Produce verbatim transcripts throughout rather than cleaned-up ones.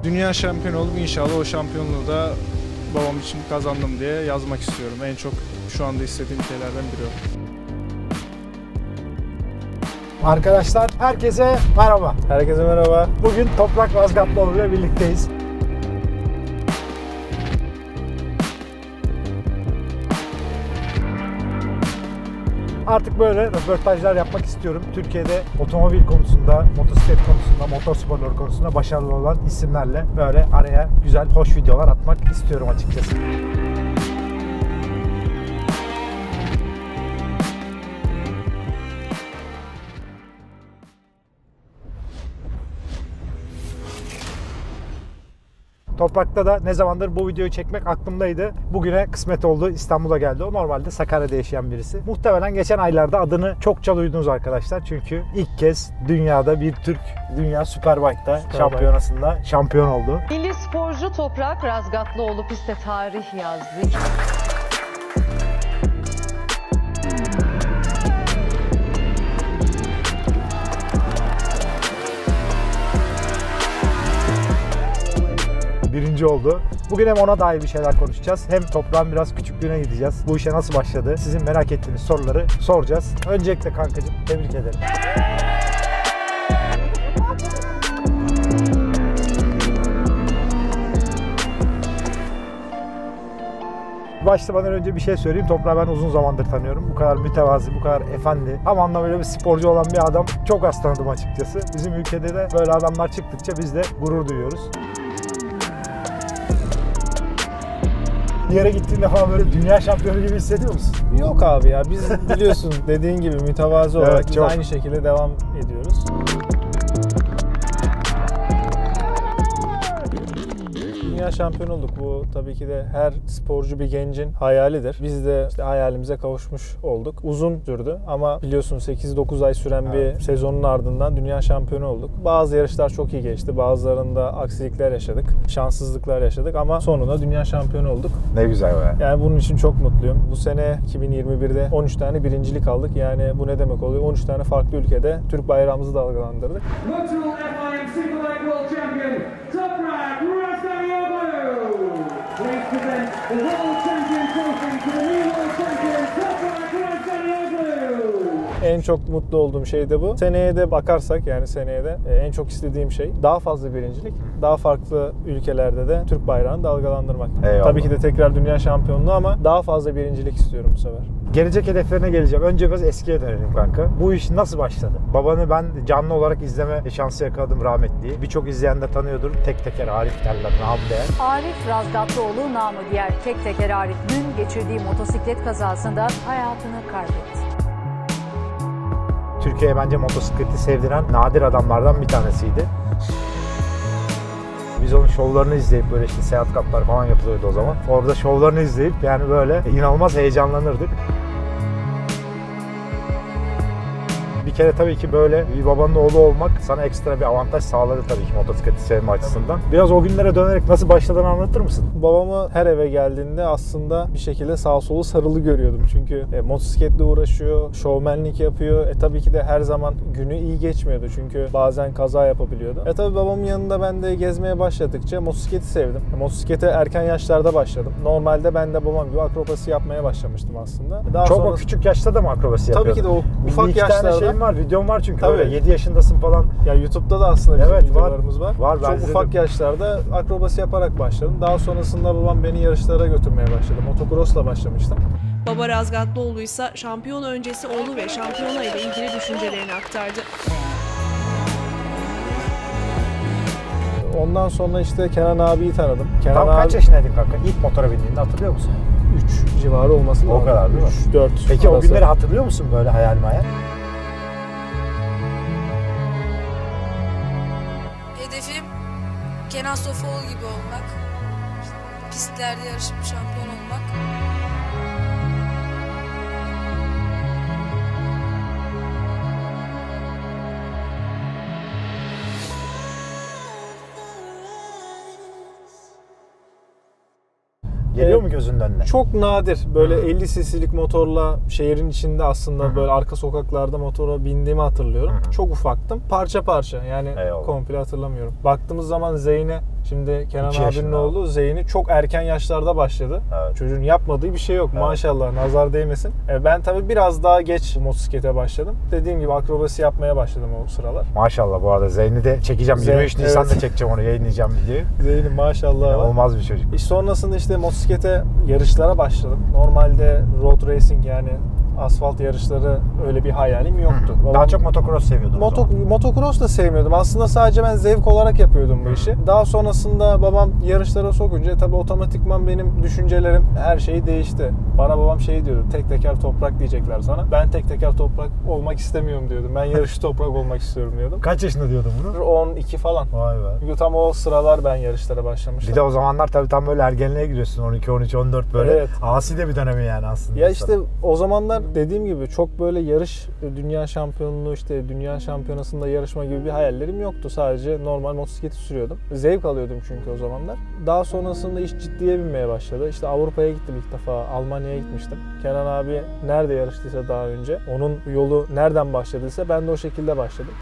Dünya şampiyonu olup inşallah o şampiyonluğu da babam için kazandım diye yazmak istiyorum. En çok şu anda istediğim şeylerden biri o. Arkadaşlar herkese merhaba. Herkese merhaba. Bugün Toprak Razgatlıoğlu ile birlikteyiz. Artık böyle röportajlar yapmak istiyorum. Türkiye'de otomobil konusunda, motosiklet konusunda, motorsporları konusunda başarılı olan isimlerle böyle araya güzel, hoş videolar atmak istiyorum açıkçası. Toprak'ta da ne zamandır bu videoyu çekmek aklımdaydı. Bugüne kısmet oldu. İstanbul'a geldi. O normalde Sakarya'da yaşayan birisi. Muhtemelen geçen aylarda adını çokça duydunuz arkadaşlar. Çünkü ilk kez dünyada bir Türk Dünya Superbike'da Superbike şampiyonasında şampiyon oldu. Milli sporcu Toprak Razgatlıoğlu piste tarih yazdı. Birinci oldu. Bugün hem ona dair bir şeyler konuşacağız. Hem Toprak'ın biraz küçüklüğüne gideceğiz. Bu işe nasıl başladı? Sizin merak ettiğiniz soruları soracağız. Öncelikle kankacığım tebrik ederim. Başlamadan önce bir şey söyleyeyim. Toprağı ben uzun zamandır tanıyorum. Bu kadar mütevazi, bu kadar efendi, tam anlamıyla bir sporcu olan bir adam çok az tanıdım açıkçası. Bizim ülkede de böyle adamlar çıktıkça biz de gurur duyuyoruz. Bir yere gittiğinde falan böyle dünya şampiyonu gibi hissediyor musun? Yok abi ya, biz biliyorsun dediğin gibi mütevazı olarak Evet, biz çok. aynı şekilde devam ediyoruz. Dünya şampiyonu olduk. Bu tabii ki de her sporcu bir gencin hayalidir. Biz de işte hayalimize kavuşmuş olduk. Uzun sürdü ama biliyorsun sekiz dokuz ay süren evet. bir sezonun ardından dünya şampiyonu olduk. Bazı yarışlar çok iyi geçti. Bazılarında aksilikler yaşadık. Şanssızlıklar yaşadık ama sonunda dünya şampiyonu olduk. Ne güzel be. Yani bunun için çok mutluyum. Bu sene iki bin yirmi birde on üç tane birincilik aldık. Yani bu ne demek oluyor? on üç tane farklı ülkede Türk bayrağımızı dalgalandırdık. En çok mutlu olduğum şey de bu. Seneye de bakarsak yani seneye de en çok istediğim şey daha fazla birincilik, daha farklı ülkelerde de Türk bayrağını dalgalandırmak. Eyvallah. Tabii ki de tekrar dünya şampiyonluğu ama daha fazla birincilik istiyorum bu sefer. Gelecek hedeflerine geleceğim. Önce biraz eskiye dönelim kanka. Bu iş nasıl başladı? Babanı ben canlı olarak izleme şansı yakaladım rahmetli. Birçok izleyen de tanıyordur. Tek teker Arif derler, namı değer. Arif Razgatlıoğlu namı diğer tek teker Arif dün geçirdiği motosiklet kazasında hayatını kaybetti. Türkiye'ye bence motosikleti sevdiren nadir adamlardan bir tanesiydi. Biz onun şovlarını izleyip böyle işte Seat Cup'lar falan yapılıyordu o zaman. Orada şovlarını izleyip yani böyle inanılmaz heyecanlanırdık. Bir kere tabii ki böyle bir babanın oğlu olmak sana ekstra bir avantaj sağladı tabii ki motosikleti sevme açısından. Biraz o günlere dönerek nasıl başladığını anlatır mısın? Babamı her eve geldiğinde aslında bir şekilde sağ solu sarılı görüyordum. Çünkü e, motosikletle uğraşıyor, şovmenlik yapıyor. E tabii ki de her zaman günü iyi geçmiyordu. Çünkü bazen kaza yapabiliyordu. E tabii babamın yanında ben de gezmeye başladıkça motosikleti sevdim. E, motosiklete erken yaşlarda başladım. Normalde ben de babam gibi akrobasi yapmaya başlamıştım aslında. Daha Çok sonra... o küçük yaşta da mı akrobasi yapıyordun? Tabii ki de o ufak bir yaşlarda. tane şeyim var, videom var çünkü Tabii. öyle yedi yaşındasın falan. Ya YouTube'da da aslında bizim evet, videolarımız var. var. var Çok ufak izledim. Yaşlarda akrobasi yaparak başladım. Daha sonrasında babam beni yarışlara götürmeye başladı. Motocross'la başlamıştım. Baba Razgatlıoğlu'ysa şampiyon öncesi oğlu ve şampiyona ile ilgili düşüncelerini aktardı. Ondan sonra işte Kenan abiyi tanıdım. Kenan Tam abi... kaç yaşındaydın kanka? İlk motora bindiğinde hatırlıyor musun? üç civarı olması lazım. O kadar değil mi? üç dört Peki arası. o günleri hatırlıyor musun böyle hayal meyal? Hedefim Kenan Sofuoğlu gibi olmak. Pistlerde yarışıp şampiyon olmak. Geliyor Evet. mu gözünün önüne? Çok nadir böyle hmm. elli cc'lik motorla şehrin içinde aslında hmm. böyle arka sokaklarda motora bindiğimi hatırlıyorum. Hmm. Çok ufaktım. Parça parça yani Eyvallah. komple hatırlamıyorum. Baktığımız zaman Zeyn'e Şimdi Kenan İki abinin yaşında oğlu Zeyn'i çok erken yaşlarda başladı. Evet. Çocuğun yapmadığı bir şey yok. Evet. Maşallah, nazar değmesin. E, ben tabii biraz daha geç motosiklete başladım. Dediğim gibi akrobasi yapmaya başladım o sıralar. Maşallah, bu arada Zeyn'i de çekeceğim. Zeyn, yirmi üç Nisan'da evet. çekeceğim onu, yayınlayacağım videoyu. Zeyn'in maşallah var. Olmaz bir çocuk. İşte sonrasında işte motosiklete yarışlara başladım. Normalde road racing, yani asfalt yarışları öyle bir hayalim yoktu. Hı. Daha Babam- çok motocross seviyordum. Moto, motocross da sevmiyordum. Aslında sadece ben zevk olarak yapıyordum bu işi. Daha sonrasında babam yarışlara sokunca tabii otomatikman benim düşüncelerim, her şey değişti. Bana babam şey diyordu, tek teker toprak diyecekler sana. Ben tek teker toprak olmak istemiyorum diyordum. Ben yarışçı toprak olmak istiyorum diyordum. Kaç yaşında diyordun bunu? on iki falan. Vay be. Çünkü tam o sıralar ben yarışlara başlamıştım. Bir de o zamanlar tabii tam böyle ergenliğe giriyorsun. on iki, on üç, on dört böyle. Evet. Asi de bir dönemi yani aslında. Ya işte o zamanlar dediğim gibi çok böyle yarış, dünya şampiyonluğu, işte dünya şampiyonasında yarışma gibi bir hayallerim yoktu. Sadece normal motosikleti sürüyordum. Zevk alıyordum çünkü o zamanlar. Daha sonrasında iş ciddiye binmeye başladı. İşte Avrupa'ya gittim ilk defa. Almanya'ya gitmiştim. Kenan abi nerede yarıştıysa daha önce, onun yolu nereden başladıysa ben de o şekilde başladım.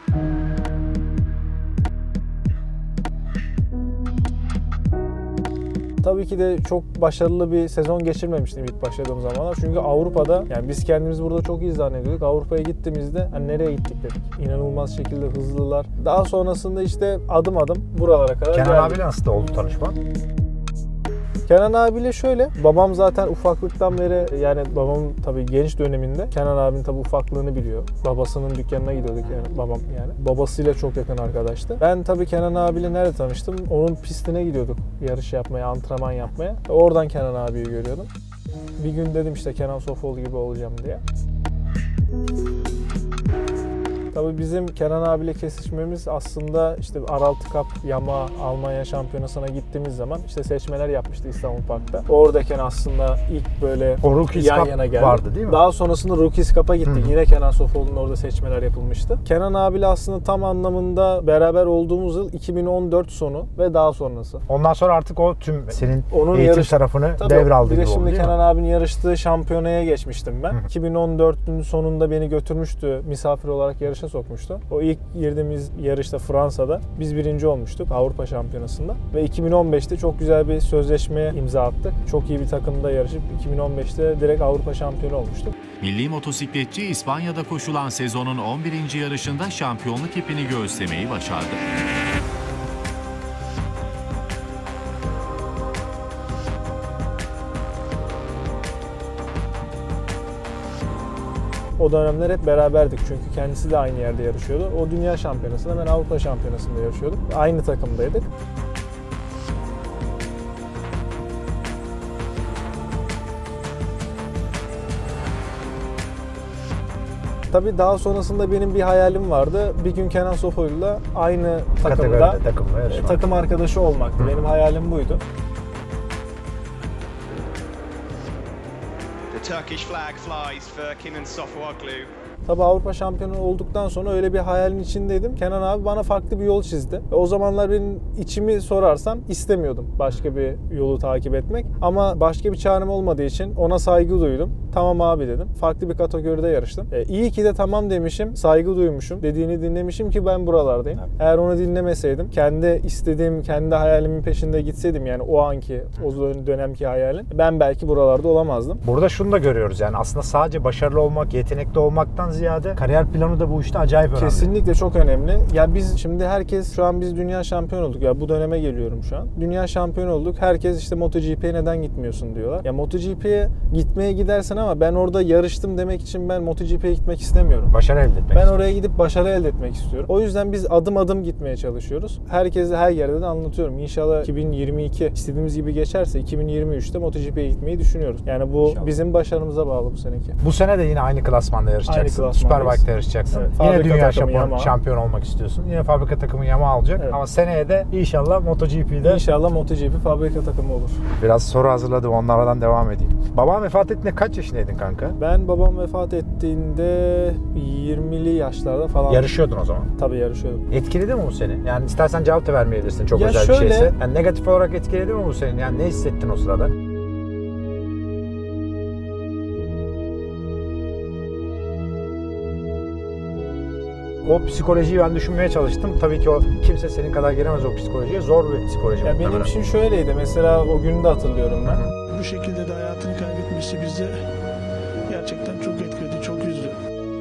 Tabii ki de çok başarılı bir sezon geçirmemiştim ilk başladığım zamanlar. Çünkü Avrupa'da, yani biz kendimizi burada çok iyi zannediyorduk. Avrupa'ya gittiğimizde hani nereye gittik dedik. İnanılmaz şekilde hızlılar. Daha sonrasında işte adım adım buralara kadar Kenan geldik. abiyle nasıl oldu tanışma? Kenan abiyle şöyle, babam zaten ufaklıktan beri, yani babamın tabii genç döneminde Kenan abinin tabii ufaklığını biliyor. Babasının dükkanına gidiyorduk yani, babam yani. Babasıyla çok yakın arkadaştı. Ben tabii Kenan abiyle nerede tanıştım? Onun pistine gidiyorduk yarış yapmaya, antrenman yapmaya. Oradan Kenan abiyi görüyordum. Bir gün dedim işte Kenan Sofoğlu gibi olacağım diye. Tabii bizim Kenan abiyle kesişmemiz aslında işte Araltı Cup Yamaha Almanya şampiyonasına gittiğimiz zaman işte seçmeler yapmıştı İstanbul Park'ta. Oradayken aslında ilk böyle O Rookies yan Cup yana geldik. vardı değil mi? Daha sonrasında Rookies Cup'a gittik. Hı. Yine Kenan Sofoğlu'nun orada seçmeler yapılmıştı. Kenan abiyle aslında tam anlamında beraber olduğumuz yıl iki bin on dört sonu ve daha sonrası. Ondan sonra artık o tüm senin Onun eğitim yarış- tarafını Tabii, devraldı bir de gibi oldu şimdi değil mi? Kenan abinin yarıştığı şampiyonaya geçmiştim ben. Hı. iki bin on dörtün sonunda beni götürmüştü, misafir olarak yarışa sokmuştu. O ilk girdiğimiz yarışta Fransa'da biz birinci olmuştuk Avrupa Şampiyonası'nda. Ve iki bin on beşte çok güzel bir sözleşmeye imza attık. Çok iyi bir takımda yarışıp iki bin on beşte direkt Avrupa şampiyonu olmuştuk. Milli motosikletçi İspanya'da koşulan sezonun on birinci yarışında şampiyonluk ipini göğüslemeyi başardı. O dönemler hep beraberdik çünkü kendisi de aynı yerde yarışıyordu. O dünya şampiyonasında, ben Avrupa şampiyonasında yarışıyordum. Aynı takımdaydık. Tabii daha sonrasında benim bir hayalim vardı. Bir gün Kenan Sofoğlu'yla aynı takımda Kategoride, takımda yarışmak. takım arkadaşı olmaktı. Benim hayalim buydu. The Turkish flag flies for Kenan Sofuoglu. Tabii Avrupa şampiyonu olduktan sonra öyle bir hayalin içindeydim. Kenan abi bana farklı bir yol çizdi. Ve o zamanlar benim içimi sorarsam istemiyordum başka bir yolu takip etmek. Ama başka bir çarem olmadığı için ona saygı duydum. Tamam abi dedim. Farklı bir kategoride yarıştım. E, iyi ki de tamam demişim, saygı duymuşum. Dediğini dinlemişim ki ben buralardayım. Evet. Eğer onu dinlemeseydim, kendi istediğim, kendi hayalimin peşinde gitseydim, yani o anki, o dönemki hayalim, ben belki buralarda olamazdım. Burada şunu da görüyoruz, yani aslında sadece başarılı olmak, yetenekli olmaktan ziyade kariyer planı da bu işte acayip önemli. Kesinlikle çok önemli. Ya biz şimdi herkes, şu an biz dünya şampiyon olduk. Ya bu döneme geliyorum şu an. Dünya şampiyon olduk. Herkes işte MotoGP'ye neden gitmiyorsun diyorlar. Ya MotoGP'ye gitmeye gidersen ama ben orada yarıştım demek için ben MotoGP'ye gitmek istemiyorum. Başarı elde etmek Ben istiyorum. oraya gidip başarı elde etmek istiyorum. O yüzden biz adım adım gitmeye çalışıyoruz. Herkese her yerde de anlatıyorum. İnşallah iki bin yirmi iki istediğimiz gibi geçerse iki bin yirmi üçte MotoGP'ye gitmeyi düşünüyoruz. Yani bu İnşallah. bizim başarımıza bağlı bu seneki. Bu sene de yine aynı klasmanda yarışacaksın. Aynı klasmandayız. Superbike'da yarışacaksın. Evet, yine fabrika dünya takımı şampiyon, Yamaha. şampiyon olmak istiyorsun. Yine fabrika takımı Yamaha alacak. Evet. Ama seneye de inşallah MotoGP'de İnşallah MotoGP fabrika takımı olur. biraz soru hazırladım. Onlardan devam edeyim. Baban vefat ettiğinde kaç yaşındaydın kanka? Ben babam vefat ettiğinde yirmili yaşlarda falan. Yarışıyordun o zaman. Tabii yarışıyordum. Etkiledi mi bu seni? Yani istersen cevap da vermeyebilirsin, çok Ya özel şöyle- bir şeyse. Yani negatif olarak etkiledi mi bu seni? Yani ne hissettin o sırada? O psikolojiyi ben düşünmeye çalıştım. Tabii ki o kimse senin kadar giremez o psikolojiye. Zor bir psikoloji. Ya benim için şöyleydi. Mesela o günü de hatırlıyorum ben. Bu şekilde de hayatını kaybetmesi bizi gerçekten çok etkiledi, çok üzdü.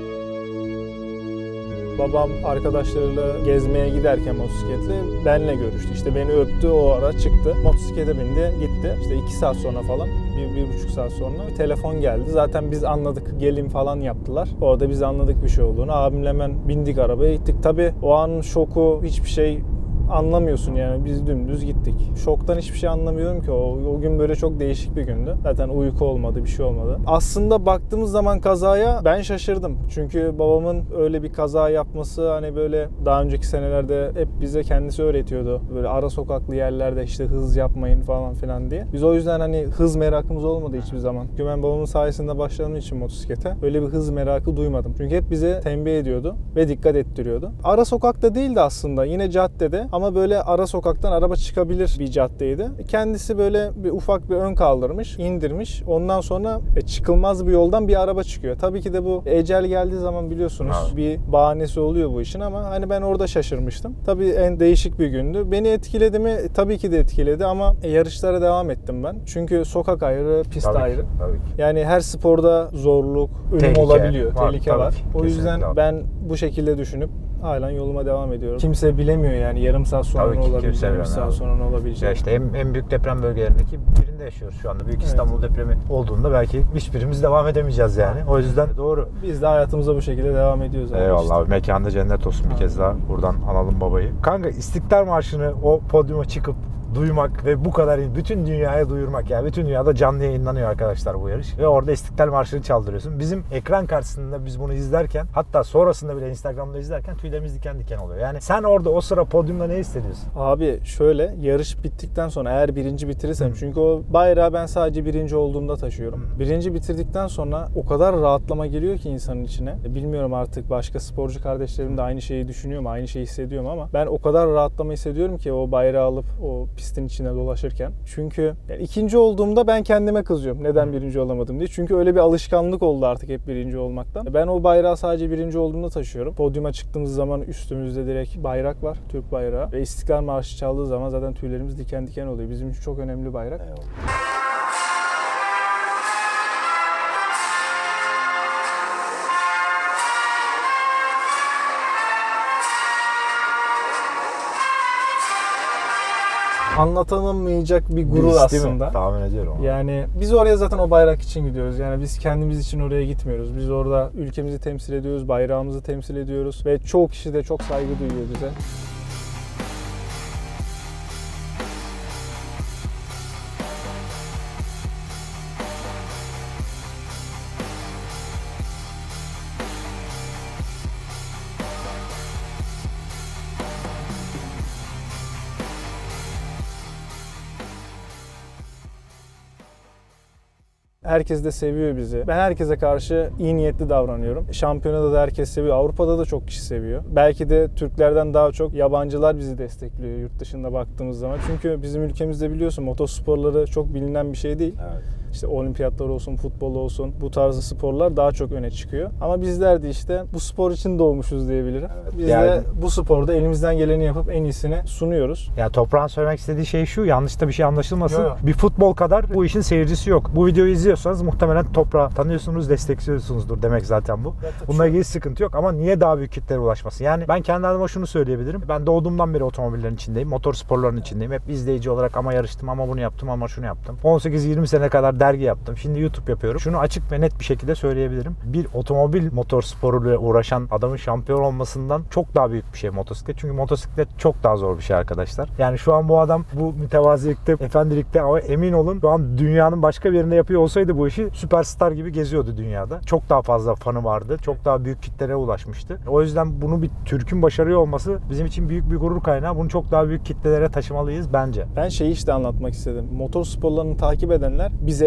Babam arkadaşlarıyla gezmeye giderken motosikletle benle görüştü. İşte beni öptü, o ara çıktı. Motosiklete bindi, gitti. İşte iki saat sonra falan, bir, bir buçuk saat sonra bir telefon geldi. Zaten biz anladık, gelin falan yaptılar. Orada biz anladık bir şey olduğunu. Abimle hemen bindik arabaya gittik. Tabii o anın şoku, hiçbir şey anlamıyorsun yani. Biz dümdüz gittik. Şoktan hiçbir şey anlamıyorum ki. O, o gün böyle çok değişik bir gündü. Zaten uyku olmadı, bir şey olmadı. Aslında baktığımız zaman kazaya ben şaşırdım. Çünkü babamın öyle bir kaza yapması, hani böyle daha önceki senelerde hep bize kendisi öğretiyordu. Böyle ara sokaklı yerlerde işte hız yapmayın falan filan diye. Biz o yüzden hani hız merakımız olmadı hiçbir zaman. Çünkü ben babamın sayesinde başladığım için motosiklete öyle bir hız merakı duymadım. Çünkü hep bize tembih ediyordu ve dikkat ettiriyordu. Ara sokakta değildi aslında. Yine caddede. Ama böyle ara sokaktan araba çıkabilir bir caddeydi. Kendisi böyle bir ufak bir ön kaldırmış, indirmiş. Ondan sonra çıkılmaz bir yoldan bir araba çıkıyor. Tabii ki de bu ecel geldiği zaman biliyorsunuz evet. bir bahanesi oluyor bu işin ama hani ben orada şaşırmıştım. Tabii en değişik bir gündü. Beni etkiledi mi? Tabii ki de etkiledi ama yarışlara devam ettim ben. Çünkü sokak ayrı, pist tabii ayrı. Ki, tabii ki. Yani her sporda zorluk, ölüm tehlike olabiliyor, var, tehlike var. Ki, o yüzden abi. ben bu şekilde düşünüp halen yoluma devam ediyorum. Kimse bilemiyor yani yarım saat sonra ne olabilecek, yarım saat sonra ne olabilecek. Ya işte en, en büyük deprem bölgelerindeki birinde yaşıyoruz şu anda. Büyük İstanbul evet. depremi olduğunda belki hiçbirimiz devam edemeyeceğiz yani. O yüzden doğru. Biz de hayatımıza bu şekilde devam ediyoruz. Eyvallah işte. Abi. Mekanda cennet olsun bir kez daha. Buradan analım babayı. Kanka İstiklal Marşı'nı o podyuma çıkıp duymak ve bu kadar bütün dünyaya duyurmak ya. Bütün dünyada canlı yayınlanıyor arkadaşlar bu yarış. Ve orada İstiklal Marşı'nı çaldırıyorsun. Bizim ekran karşısında biz bunu izlerken, hatta sonrasında bile Instagram'da izlerken tüylerimiz diken diken oluyor. Yani sen orada o sıra podyumda ne hissediyorsun? Abi şöyle, yarış bittikten sonra eğer birinci bitirirsem, Hı. çünkü o bayrağı ben sadece birinci olduğumda taşıyorum. Hı. Birinci bitirdikten sonra o kadar rahatlama geliyor ki insanın içine. Bilmiyorum artık başka sporcu kardeşlerim de aynı şeyi düşünüyor mu, aynı şeyi hissediyor mu ama ben o kadar rahatlama hissediyorum ki o bayrağı alıp o pistin içine dolaşırken. Çünkü yani ikinci olduğumda ben kendime kızıyorum. Neden birinci olamadım diye. Çünkü öyle bir alışkanlık oldu artık hep birinci olmaktan. Ben o bayrağı sadece birinci olduğumda taşıyorum. Podyuma çıktığımız zaman üstümüzde direkt bayrak var. Türk bayrağı. Ve İstiklal Marşı çaldığı zaman zaten tüylerimiz diken diken oluyor. Bizim için çok önemli bayrak. Eyvallah. Anlatılamayacak bir gurur aslında. Tahmin ediyorum. Ama. Yani biz oraya zaten o bayrak için gidiyoruz. Yani biz kendimiz için oraya gitmiyoruz. Biz orada ülkemizi temsil ediyoruz, bayrağımızı temsil ediyoruz ve çoğu kişi de çok saygı duyuyor bize. Herkes de seviyor bizi. Ben herkese karşı iyi niyetli davranıyorum. Şampiyonada da herkes seviyor. Avrupa'da da çok kişi seviyor. Belki de Türklerden daha çok yabancılar bizi destekliyor yurt dışında baktığımız zaman. Çünkü bizim ülkemizde biliyorsun motosporları çok bilinen bir şey değil. Evet. İşte olimpiyatlar olsun, futbol olsun, bu tarzı sporlar daha çok öne çıkıyor. Ama bizler de işte bu spor için doğmuşuz diyebilirim. Evet, Biz yani, de bu sporda elimizden geleni yapıp en iyisini sunuyoruz. Ya Toprağın söylemek istediği şey şu, yanlış da bir şey anlaşılmasın. Yo, yo. Bir futbol kadar bu işin seyircisi yok. Bu videoyu izliyorsanız muhtemelen Toprağı tanıyorsunuz, destekliyorsunuzdur demek zaten bu. Evet, bununla ilgili sıkıntı yok ama niye daha büyük kitlere ulaşmasın? Yani ben kendi adıma şunu söyleyebilirim. Ben doğduğumdan beri otomobillerin içindeyim, motor sporlarının içindeyim. Hep izleyici olarak ama yarıştım, ama bunu yaptım, ama şunu yaptım. on sekiz yirmi sene kadar dergi yaptım. Şimdi YouTube yapıyorum. Şunu açık ve net bir şekilde söyleyebilirim. Bir otomobil motor sporuyla uğraşan adamın şampiyon olmasından çok daha büyük bir şey motosiklet. Çünkü motosiklet çok daha zor bir şey arkadaşlar. Yani şu an bu adam bu mütevazilikte, efendilikte, ama emin olun şu an dünyanın başka bir yerinde yapıyor olsaydı bu işi süperstar gibi geziyordu dünyada. Çok daha fazla fanı vardı. Çok daha büyük kitlere ulaşmıştı. O yüzden bunu bir Türk'ün başarıyor olması bizim için büyük bir gurur kaynağı. Bunu çok daha büyük kitlelere taşımalıyız bence. Ben şeyi işte anlatmak istedim. Motor sporlarını takip edenler bize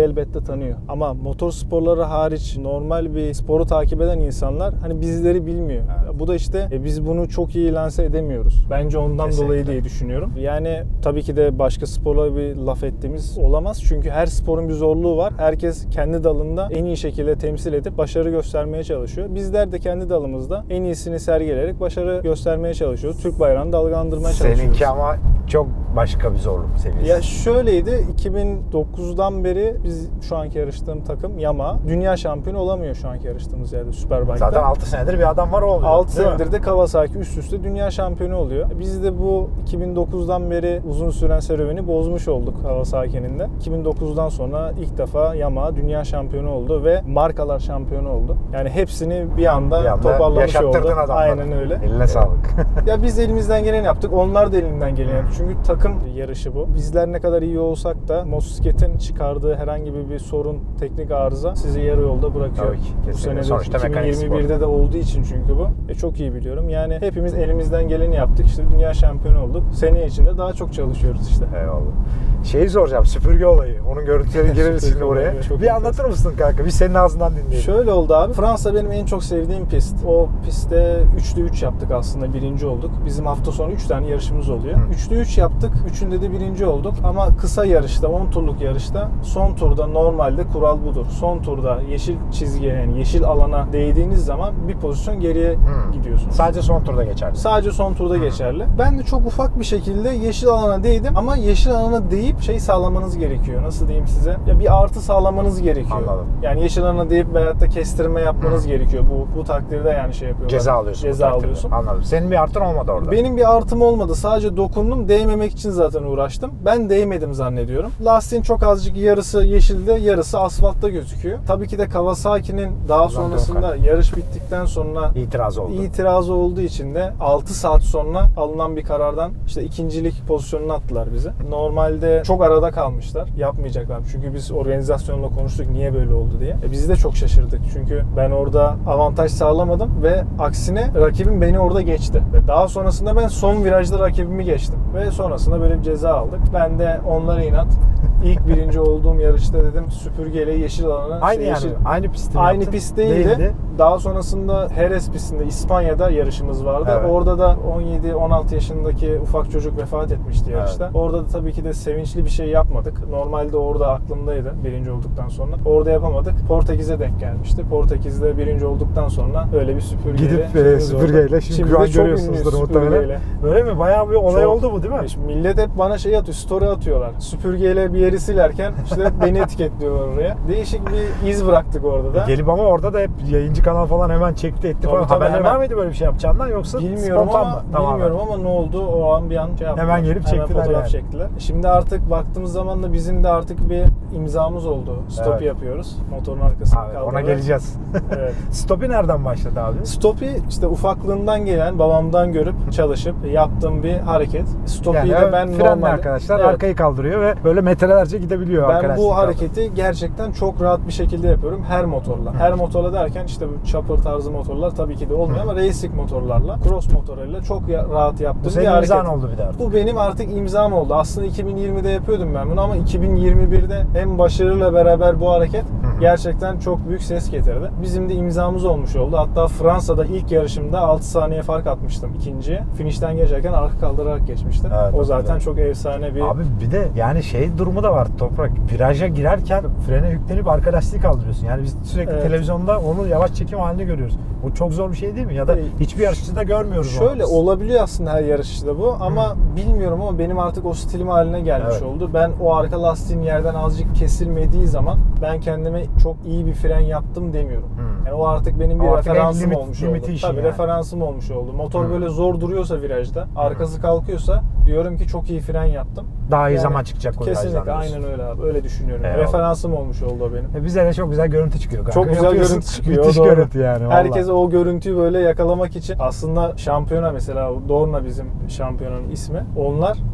elbette tanıyor. Ama motor sporları hariç normal bir sporu takip eden insanlar hani bizleri bilmiyor. Evet. Bu da işte e, biz bunu çok iyi lanse edemiyoruz. Bence ondan Kesinlikle. dolayı diye düşünüyorum. Yani tabii ki de başka sporlara bir laf ettiğimiz olamaz. Çünkü her sporun bir zorluğu var. Herkes kendi dalında en iyi şekilde temsil edip başarı göstermeye çalışıyor. Bizler de kendi dalımızda en iyisini sergileyerek başarı göstermeye çalışıyoruz. Türk bayrağını dalgalandırmaya çalışıyoruz. Seninki ama çok başka bir zorluk seviyesi. Ya şöyleydi, iki bin dokuzdan beri biz şu anki yarıştığım takım Yamaha dünya şampiyonu olamıyor şu anki yarıştığımız yerde Superbike'da. Zaten altı senedir bir adam var o oluyor. altı senedir de Kawasaki üst üste dünya şampiyonu oluyor. Biz de bu iki bin dokuzdan beri uzun süren serüveni bozmuş olduk Kawasaki'nin de. iki bin dokuzdan sonra ilk defa Yamaha dünya şampiyonu oldu ve markalar şampiyonu oldu. Yani hepsini bir anda, bir anda toparlamış oldu. Adamları. Aynen öyle. Eline sağlık. Ya biz elimizden geleni yaptık. Onlar da elinden geleni yaptı. Çünkü takım yarışı bu. Bizler ne kadar iyi olsak da motosikletin çıkardığı herhangi bir sorun, teknik arıza sizi yarı yolda bırakıyor. Tabii ki. Bu sene de iki bin yirmi birde de olduğu için çünkü bu. E çok iyi biliyorum. Yani hepimiz elimizden geleni yaptık. İşte dünya şampiyonu olduk. Seneye içinde daha çok çalışıyoruz işte. Eyvallah. Şeyi soracağım, süpürge olayı. Onun görüntüleri gireriz şimdi oraya. Bir anlatır mısın kanka? Biz senin ağzından dinleyelim. Şöyle oldu abi. Fransa benim en çok sevdiğim pist. O pistte üçte üç yaptık aslında. Birinci olduk. Bizim hafta sonu üç tane yarışımız oluyor. üçte üç yaptık. Üçünde de birinci olduk. Ama kısa yarışta, on turluk yarışta son turda normalde kural budur. Son turda yeşil çizgiye, yani yeşil alana değdiğiniz zaman bir pozisyon geriye hmm. gidiyorsunuz. Sadece son turda geçerli. Sadece son turda hmm. geçerli. Ben de çok ufak bir şekilde yeşil alana değdim ama yeşil alana değip şey sağlamanız gerekiyor. Nasıl diyeyim size? Ya bir artı sağlamanız gerekiyor. Anladım. Yani yeşil alana değip veyahut da kestirme yapmanız hmm. gerekiyor. Bu bu takdirde yani şey yapıyorlar. Ceza alıyorsun. Ceza alıyorsun. Anladım. Senin bir artın olmadı orada. Benim bir artım olmadı. Sadece dokundum. Değmemek için zaten uğraştım. Ben değmedim zannediyorum. Lastiğin çok azıcık yarısı yeşilde, yarısı asfaltta gözüküyor. Tabii ki de Kawasaki'nin daha sonrasında yarış bittikten sonra itiraz oldu. İtirazı olduğu için de altı saat sonra alınan bir karardan işte ikincilik pozisyonuna attılar bizi. Normalde çok arada kalmışlar. Yapmayacaklar. Çünkü biz organizasyonla konuştuk niye böyle oldu diye. E biz de çok şaşırdık. Çünkü ben orada avantaj sağlamadım ve aksine rakibim beni orada geçti. Ve daha sonrasında ben son virajda rakibimi geçtim. Ve sonrasında böyle bir ceza aldık. Ben de onlara inat İlk birinci olduğum yarışta dedim süpürgeyle yeşil alana. Aynı işte yani. Yeşil, aynı pistte Aynı pist değildi. değildi. Daha sonrasında Jerez pistinde İspanya'da yarışımız vardı. Evet. Orada da on yedi on altı yaşındaki ufak çocuk vefat etmişti yarışta. Evet. Orada da tabii ki de sevinçli bir şey yapmadık. Normalde orada aklımdaydı birinci olduktan sonra. Orada yapamadık. Portekiz'e denk gelmişti. Portekiz'de birinci olduktan sonra öyle bir süpürgeyle. Gidip e, süpürgeyle. Şimdi, şimdi şu an görüyorsunuzdur muhtemelen. Öyle mi? Bayağı bir olay çok, oldu bu değil mi? Işte millet hep bana şey atıyor, story atıyorlar. Süpürgeyle bir yeri silerken işte beni etiketliyorlar oraya. Değişik bir iz bıraktık orada da. Gelip ama orada da hep yayıncı kanal falan hemen çekti etti falan. Haberler var mıydı böyle bir şey yapacağından yoksa bilmiyorum spontan ama, mı? Tamam bilmiyorum ama ne oldu o an bir an şey yaptılar. Hemen gelip çektiler hemen fotoğraf yani. çektiler. Şimdi artık baktığımız zaman da bizim de artık bir imzamız oldu. Stop evet. yapıyoruz. Motorun arkasına kaldı. Ona geleceğiz. Evet. Stop'i nereden başladı abi? Stop'i işte ufaklığından gelen, babamdan görüp çalışıp yaptığım bir hareket. Stop'i yani de ben frenle normalde arkadaşlar evet. arkayı kaldırıyor ve böyle metrelerce gidebiliyor ben arkadaşlar. Ben bu hareketi gerçekten çok rahat bir şekilde yapıyorum her motorla. Hı. Her motorla derken işte bu chopper tarzı motorlar tabii ki de olmuyor Hı. ama racing motorlarla, cross motorlarıyla çok rahat yaptığım bu bir hareket. Bu senin imzan oldu bir de artık. Bu benim artık imzam oldu. Aslında iki bin yirmide yapıyordum ben bunu ama iki bin yirmi birde hem başarıyla beraber bu hareket Hı. gerçekten çok büyük ses getirdi. Bizim de imzamız olmuş oldu. Hatta Fransa'da ilk yarışımda altı saniye fark atmıştım ikinciye. Finish'ten geçerken arka kaldırarak geçmiştim. Evet, o zaten evet. çok efsane bir... Abi bir de yani şey durumu da var Toprak. Viraja girerken frene yüklenip arka lastiği kaldırıyorsun. Yani biz sürekli evet. televizyonda onu yavaş çekim halinde görüyoruz. Bu çok zor bir şey değil mi? Ya da hiçbir yarışçıda görmüyoruz. Şöyle onu. Olabiliyor aslında her yarışçıda bu ama Hı. bilmiyorum ama benim artık o stilim haline gelmiş evet. oldu. Ben o arka lastiğin yerden azıcık kesilmediği zaman ben kendime çok iyi bir fren yaptım demiyorum. Hı. Yani o artık benim bir o referansım limit, olmuş oldu. Tabii yani. referansım olmuş oldu. Motor Hı. böyle zor duruyorsa virajda, arkası Hı. kalkıyorsa diyorum ki çok iyi fren yaptım. Daha iyi yani zaman çıkacak o virajdan. Kesinlikle aynen öyle abi. Öyle düşünüyorum. Eyvallah. Referansım olmuş oldu o benim. E bize de çok güzel görüntü çıkıyor. Çok güzel Yapıyorsun. görüntü çıkıyor. Müthiş görüntü yani. Vallahi. Herkese o görüntüyü böyle yakalamak için aslında şampiyona mesela Dorna bizim şampiyonun ismi. Onlar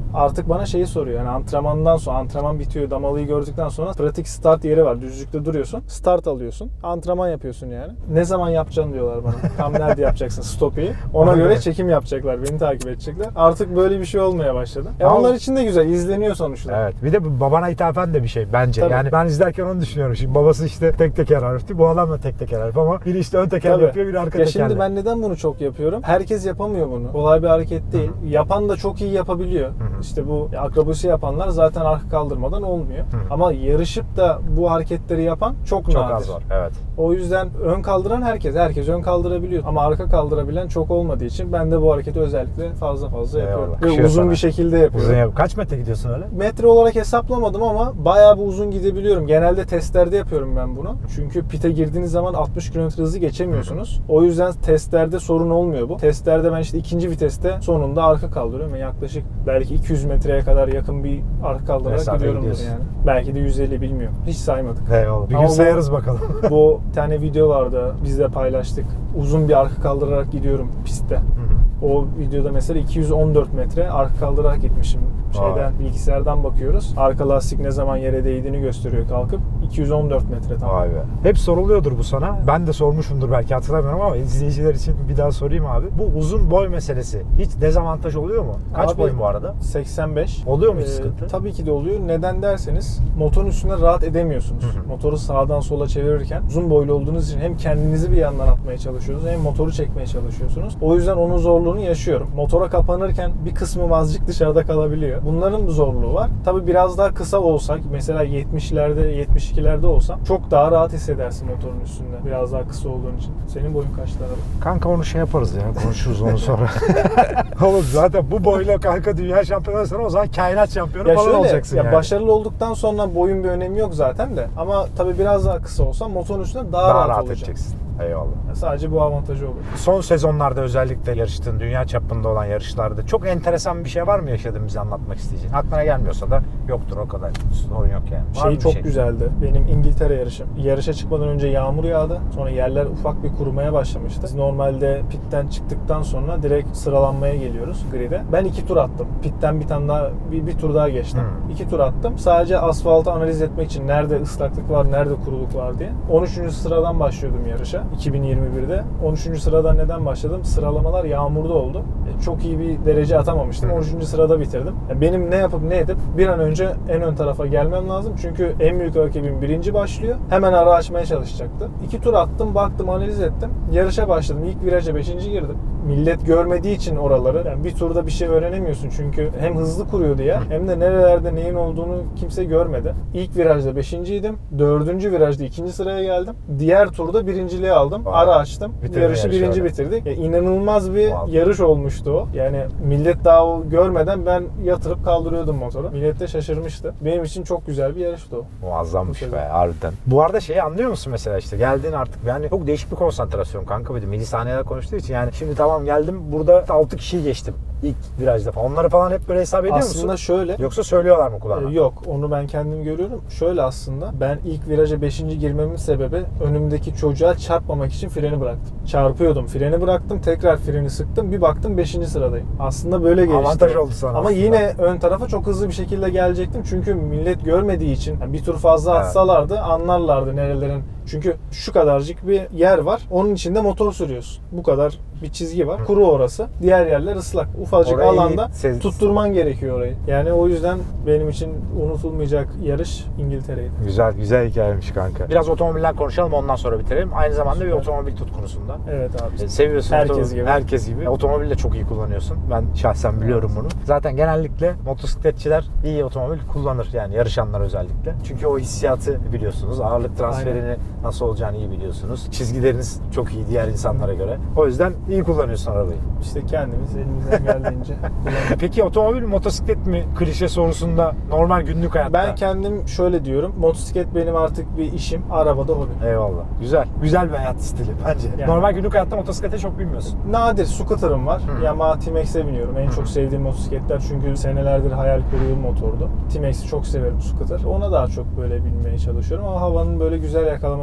Artık bana şeyi soruyor. Yani antrenmandan sonra, antrenman bitiyor, damalıyı gördükten sonra pratik start yeri var. Düzlükte duruyorsun. Start alıyorsun. Antrenman yapıyorsun yani. Ne zaman yapacaksın diyorlar bana. Tam nerede yapacaksın stopiyi. Ona göre çekim yapacaklar. Beni takip edecekler. Artık böyle bir şey olmaya başladı. E onlar için de güzel. İzleniyor sonuçta. Evet. Bir de babana ithafen de bir şey bence. Tabii. Yani ben izlerken onu düşünüyorum. Şimdi babası işte tek teker Arif'ti. Bu adam da tek teker Arif ama biri işte ön teker Tabii. yapıyor, biri arka ya tekerle. Şimdi ben neden bunu çok yapıyorum? Herkes yapamıyor bunu. Kolay bir hareket değil. Hı-hı. Yapan da çok iyi yapabiliyor. Hı-hı. İşte bu akrobasi yapanlar zaten arka kaldırmadan olmuyor. Hı-hı. Ama yarışıp da bu hareketleri yapan çok, çok nadir. Az var. Evet. O yüzden ön kaldıran herkes. Herkes ön kaldırabiliyor. Ama arka kaldırabilen çok olmadığı için ben de bu hareketi özellikle fazla fazla yapıyorum. Eyvallah. Ve uzun sana. bir şekilde yapıyorum. Uzun yap- Kaç metre gidiyorsun öyle? Metre olarak hesaplamadım ama bayağı bir uzun gidebiliyorum. Genelde testlerde yapıyorum ben bunu. Çünkü pite girdiğiniz zaman altmış kilometre hızı geçemiyorsunuz. O yüzden testlerde sorun olmuyor bu. Testlerde ben işte ikinci viteste sonunda arka kaldırıyorum ve yaklaşık belki iki yüz metreye kadar yakın bir arka kaldırarak gidiyorum yani. Belki de yüz elli bilmiyorum. Hiç saymadık. Eyvallah. Bir gün sayarız bakalım. Bu tane video vardı. Biz de paylaştık. Uzun bir arka kaldırarak gidiyorum pistte. Hı hı. O videoda mesela iki yüz on dört metre arka kaldırarak gitmişim. Şeyden, Vay. bilgisayardan bakıyoruz. Arka lastik ne zaman yere değdiğini gösteriyor kalkıp. iki yüz on dört metre tam. Vay be. Hep soruluyordur bu sana. Ben de sormuşumdur belki, hatırlamıyorum ama izleyiciler için bir daha sorayım abi. Bu uzun boy meselesi hiç dezavantaj oluyor mu? Kaç abi, boyun bu arada? seksen beş. Oluyor mu hiç ee, sıkıntı? Tabii ki de oluyor. Neden derseniz motorun üstünde rahat edemiyorsunuz. Hı hı. Motoru sağdan sola çevirirken uzun boylu olduğunuz için hem kendinizi bir yandan atmaya çalışıyorsunuz hem motoru çekmeye çalışıyorsunuz. O yüzden onun zorluğunu yaşıyorum. Motora kapanırken bir kısmı azıcık dışarıda kalabiliyor. Bunların zorluğu var. Tabii biraz daha kısa olsak, mesela yetmişlerde, yetmiş ikilerde olsam çok daha rahat hissedersin motorun üstünde. Biraz daha kısa olduğun için. Senin boyun kaçtı abi? Kanka onu şey yaparız ya. Konuşuruz onu sonra. Oğlum zaten bu boyla kanka dünya şampiyonu olsan o zaman kainat şampiyonu ya falan şöyle, olacaksın ya yani. Başarılı olduktan sonra boyun bir önemi yok zaten de. Ama tabii biraz daha kısa olsan motorun üstünde daha, daha rahat, rahat olacaksın. edeceksin. Eyvallah. Sadece bu avantajı olur. Son sezonlarda özellikle yarıştığın, dünya çapında olan yarışlarda çok enteresan bir şey var mı yaşadığın, bize anlatmak isteyeceğin? Aklına gelmiyorsa da yoktur, o kadar. Sorun yok yani. Var şey çok şey? güzeldi. Benim İngiltere yarışım. Yarışa çıkmadan önce yağmur yağdı. Sonra yerler ufak bir kurumaya başlamıştı. Biz normalde pitten çıktıktan sonra direkt sıralanmaya geliyoruz grid'e. Ben iki tur attım. Pitten bir tane daha, bir, bir tur daha geçtim. Hmm. İki tur attım. Sadece asfaltı analiz etmek için nerede ıslaklık var, nerede kuruluk var diye. on üçüncü sıradan başlıyordum yarışa. iki bin yirmi birde. on üçüncü sıradan neden başladım? Sıralamalar yağmurda oldu. Çok iyi bir derece atamamıştım. on üçüncü sırada bitirdim. Benim ne yapıp ne edip bir an önce en ön tarafa gelmem lazım. Çünkü en büyük rakibim birinci başlıyor. Hemen ara açmaya çalışacaktı. İki tur attım, baktım, analiz ettim. Yarışa başladım. İlk viraja beşinci girdim. Millet görmediği için oraları, yani bir turda bir şey öğrenemiyorsun. Çünkü hem hızlı kuruyordu yer, hem de nerelerde neyin olduğunu kimse görmedi. İlk virajda beşinciydim. Dördüncü virajda ikinci sıraya geldim. Diğer turda birinciliği aldım. Aa, ara açtım. Yarışı, yarışı birinci öyle. bitirdik. Ya, inanılmaz bir wow. yarış olmuştu o. Yani millet daha o görmeden ben yatırıp kaldırıyordum motoru. Millet de şaşırmıştı. Benim için çok güzel bir yarıştı o. Muazzammış be harbiden. Bu arada şeyi anlıyor musun mesela, işte geldiğin artık yani çok değişik bir konsantrasyon kanka, bir de milisaniyeler konuştuğu için yani şimdi tamam geldim burada altı kişiyi geçtim ilk virajda falan. Onları falan hep böyle hesap ediyor aslında musun? Aslında şöyle. Yoksa söylüyorlar mı kulağına? E, yok. Onu ben kendim görüyorum. Şöyle aslında. Ben ilk viraja beşinci girmemin sebebi önümdeki çocuğa çarpmamak için freni bıraktım. Çarpıyordum. Freni bıraktım. Tekrar freni sıktım. Bir baktım beşinci sıradayım. Aslında böyle gelişti. Avantaj oldu sana. Ama aslında. Yine ön tarafa çok hızlı bir şekilde gelecektim. Çünkü millet görmediği için yani bir tur fazla atsalardı evet. anlarlardı nerelerin. Çünkü şu kadarcık bir yer var. Onun içinde motor sürüyorsun. Bu kadar bir çizgi var. Kuru orası. Diğer yerler ıslak. Ufacık orayı alanda sez... tutturman gerekiyor orayı. Yani o yüzden benim için unutulmayacak yarış İngiltere'ydi. Güzel, güzel hikayemiş kanka. Biraz otomobiller konuşalım, ondan sonra bitirelim. Aynı zamanda bir otomobil tutkunusunda. Evet abi. Seviyorsun. Herkes otomobil, gibi. Herkes gibi. Otomobil de çok iyi kullanıyorsun. Ben şahsen biliyorum evet. bunu. Zaten genellikle motosikletçiler iyi otomobil kullanır. Yani yarışanlar özellikle. Çünkü o hissiyatı biliyorsunuz. Ağırlık transferini Aynen. nasıl olacağını iyi biliyorsunuz. Çizgileriniz çok iyi diğer insanlara göre. O yüzden iyi kullanıyorsun arabayı. İşte kendimiz elimizden geldiğince Peki otomobil motosiklet mi klişe sorusunda normal günlük hayatta? Ben kendim şöyle diyorum. Motosiklet benim artık bir işim. Arabada hobi. Eyvallah. Güzel. Güzel bir hayat stili bence. Yani. Normal günlük hayatta motosiklete çok binmiyorsun. Nadir. Scooter'ım var. Hı. Yamaha T-Max'e biniyorum. En Hı. çok sevdiğim motosikletler çünkü senelerdir hayal kurduğum motordu. T-Max'i çok severim scooter. Ona daha çok böyle binmeye çalışıyorum ama havanın böyle güzel yakalamamı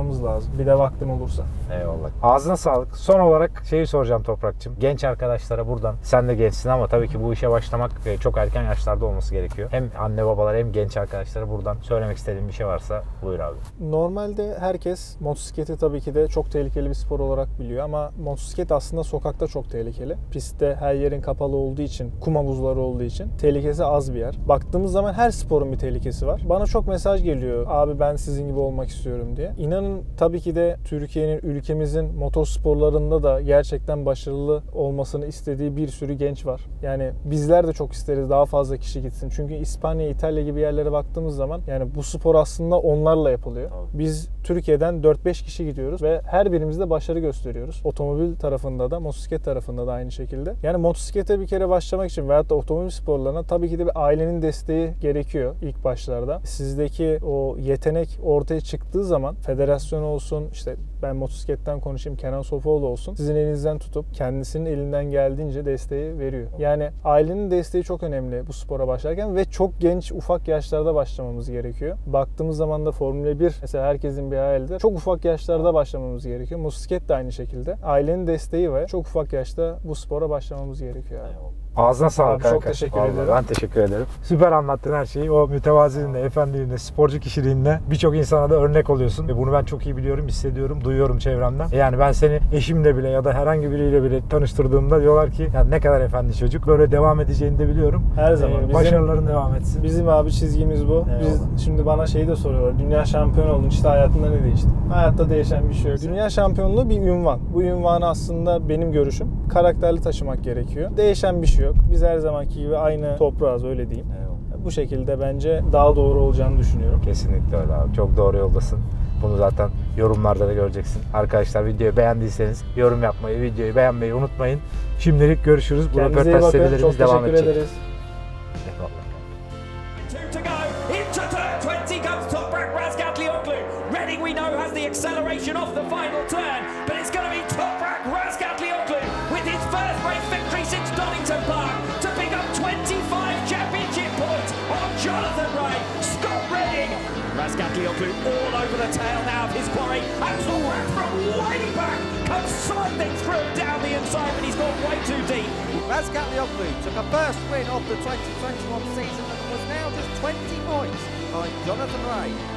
başlamamız lazım. Bir de vaktim olursa. Eyvallah. Ağzına sağlık. Son olarak şeyi soracağım Toprak'cığım. Genç arkadaşlara buradan, sen de gençsin ama tabii ki bu işe başlamak çok erken yaşlarda olması gerekiyor. Hem anne babalar hem genç arkadaşlara buradan söylemek istediğim bir şey varsa buyur abi. Normalde herkes motosikleti tabii ki de çok tehlikeli bir spor olarak biliyor ama motosiklet aslında sokakta çok tehlikeli. Pistte her yerin kapalı olduğu için, kum havuzları olduğu için tehlikesi az bir yer. Baktığımız zaman her sporun bir tehlikesi var. Bana çok mesaj geliyor. Abi ben sizin gibi olmak istiyorum diye. İnanın tabii ki de Türkiye'nin, ülkemizin motor sporlarında da gerçekten başarılı olmasını istediği bir sürü genç var. Yani bizler de çok isteriz daha fazla kişi gitsin. Çünkü İspanya, İtalya gibi yerlere baktığımız zaman yani bu spor aslında onlarla yapılıyor. Biz Türkiye'den dört beş kişi gidiyoruz ve her birimizde başarı gösteriyoruz. Otomobil tarafında da, motosiklet tarafında da aynı şekilde. Yani motosiklete bir kere başlamak için veyahut da otomobil sporlarına tabii ki de bir ailenin desteği gerekiyor ilk başlarda. Sizdeki o yetenek ortaya çıktığı zaman federasyon olsun, işte ben motosikletten konuşayım, Kenan Sofuoğlu olsun, sizin elinizden tutup kendisinin elinden geldiğince desteği veriyor. Yani ailenin desteği çok önemli bu spora başlarken ve çok genç, ufak yaşlarda başlamamız gerekiyor. Baktığımız zaman da Formula bir mesela herkesin bir hayalidir. Çok ufak yaşlarda başlamamız gerekiyor. Motosiklet de aynı şekilde. Ailenin desteği ve çok ufak yaşta bu spora başlamamız gerekiyor. Yani. Ağzına sağlık kanka. Çok teşekkür Vallahi ederim. Ben teşekkür ederim. Süper anlattın her şeyi. O mütevaziliğinle, efendiliğinle, sporcu kişiliğinle birçok insana da örnek oluyorsun. Ve bunu ben çok iyi biliyorum, hissediyorum, duyuyorum çevremden. Yani ben seni eşimle bile ya da herhangi biriyle bile tanıştırdığımda diyorlar ki ya ne kadar efendi çocuk. Böyle devam edeceğini de biliyorum. Her zaman. Ee, başarıların devam etsin. Bizim abi çizgimiz bu. Eyvallah. Biz şimdi bana şeyi de soruyorlar. Dünya şampiyonu oldun, işte hayatında ne değişti? Hayatta değişen bir şey yok. Dünya şampiyonluğu bir ünvan. Bu ünvanı aslında benim görüşüm karakterli taşımak gerekiyor. Değişen bir şey yok. Biz her zamanki gibi aynı toprağız, öyle diyeyim. Eyvallah. Bu şekilde bence daha doğru olacağını düşünüyorum. Kesinlikle öyle abi. Çok doğru yoldasın. Bunu zaten yorumlarda da göreceksin. Arkadaşlar videoyu beğendiyseniz yorum yapmayı, videoyu beğenmeyi unutmayın. Şimdilik görüşürüz. Bu Kendinize iyi röportaj bakın. serilerimiz Çok devam teşekkür edecek. ederiz. Eyvallah. Two to go, into third twenty comes Toprak Razgatlioglu. Reading we know has the acceleration off the final turn, but it's going to be Toprak Razgatlioglu with his first race victory since Donington Park to pick up twenty-five championship points on Jonathan Ray. Scott Reading. Razgatlioglu all over the tail now of his quarry. Axel Rath from way back comes sliding through down the inside, but he's gone way too deep. Razgatlioglu took a first win of the twenty twenty-one season and was now just twenty points behind Jonathan Ray.